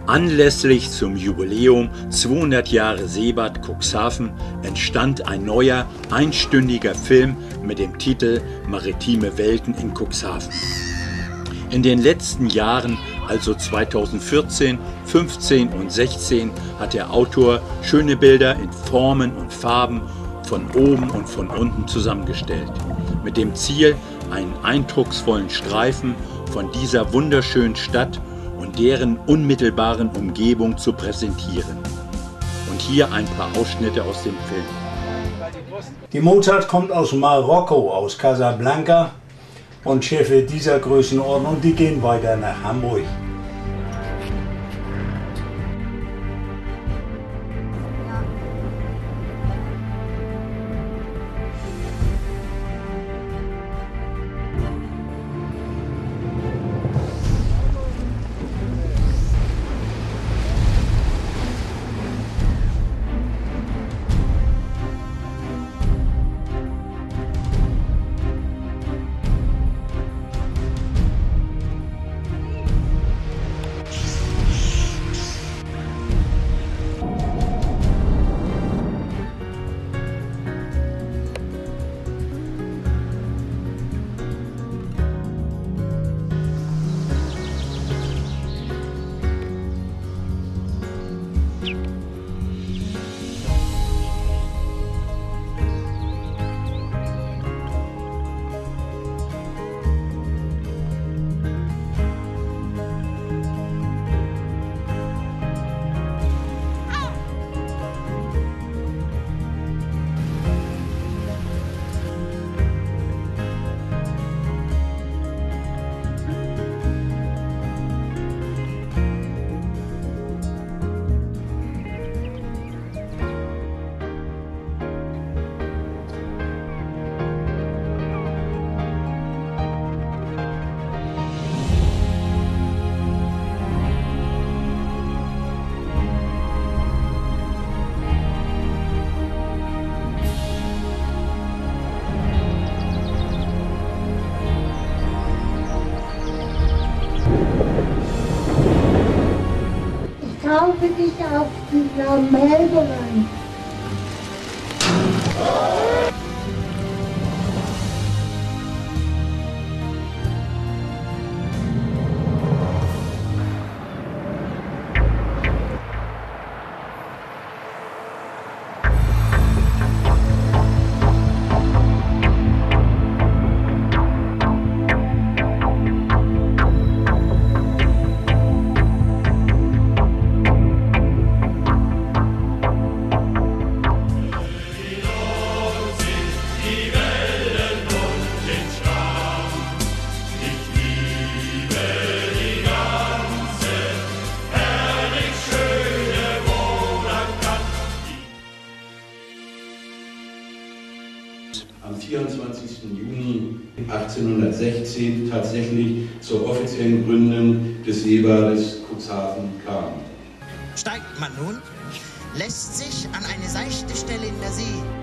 Anlässlich zum Jubiläum 200 Jahre Seebad Cuxhaven entstand ein neuer, einstündiger Film mit dem Titel Maritime Welten in Cuxhaven. In den letzten Jahren, also 2014, 15 und 16, hat der Autor schöne Bilder in Formen und Farben von oben und von unten zusammengestellt, mit dem Ziel, einen eindrucksvollen Streifen von dieser wunderschönen Stadt und deren unmittelbaren Umgebung zu präsentieren. Und hier ein paar Ausschnitte aus dem Film. Die Mozart kommt aus Marokko, aus Casablanca, und Schiffe dieser Größenordnung, die gehen weiter nach Hamburg. Taufe dich auf die Melbourne. Am 24. Juni 1816 tatsächlich zur offiziellen Gründung des Seebades Cuxhaven kam. Steigt man nun, lässt sich an eine seichte Stelle in der See